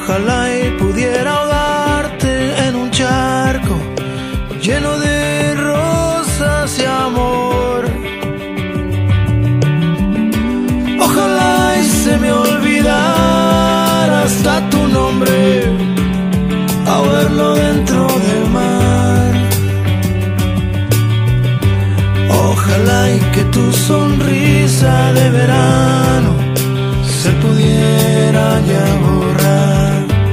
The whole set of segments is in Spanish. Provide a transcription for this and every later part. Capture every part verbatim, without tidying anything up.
Ojalá y pudiera ahogarte en un charco lleno de rosas y amor. Ojalá y se me olvidara hasta tu nombre a verlo dentro del mar. Ojalá y que tu sonrisa de verano se pudiera ya borrar.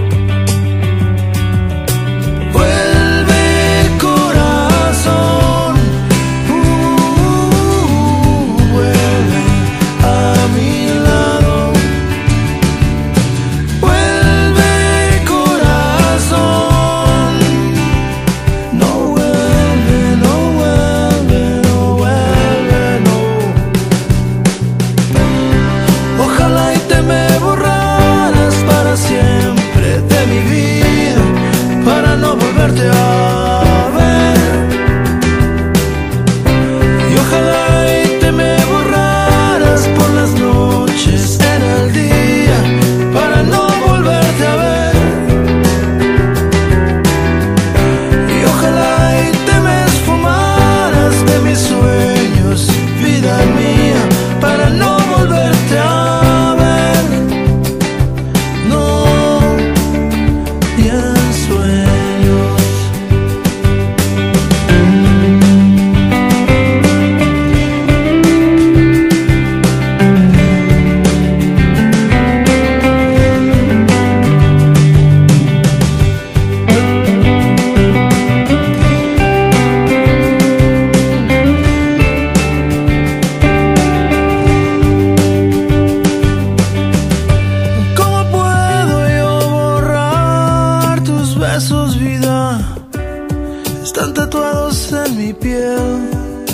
Besos, vida, están tatuados en mi piel.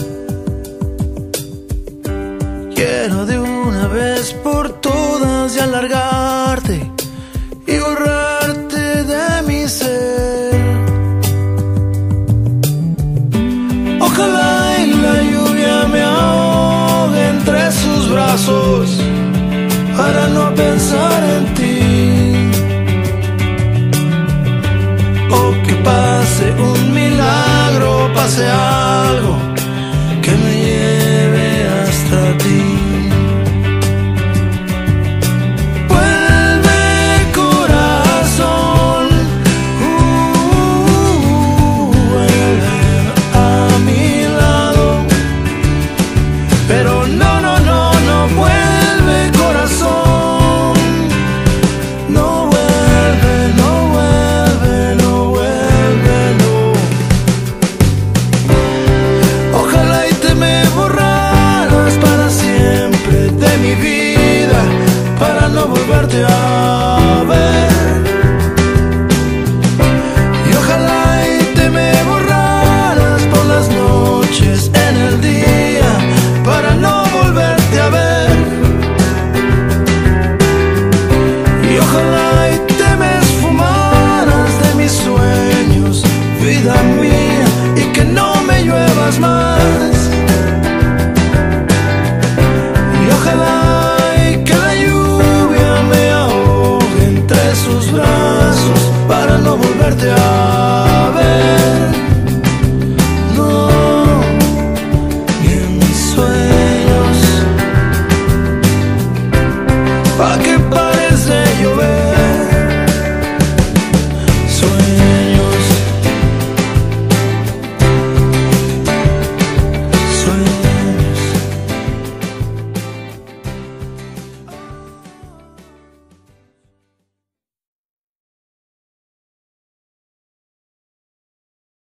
Quiero de una vez por todas ya largarte y borrarte de mi ser. Ojalá y la lluvia me ahogue entre sus brazos para no pensar en ti. O que pase un milagro, pase algo que me lleve hasta ti. Vuelve, corazón, uh, vuelve a mi lado. Pero no, no, no, no vuelve, corazón. No vuelve, no vuelve, no. Borrarás para siempre de mi vida para no volverte a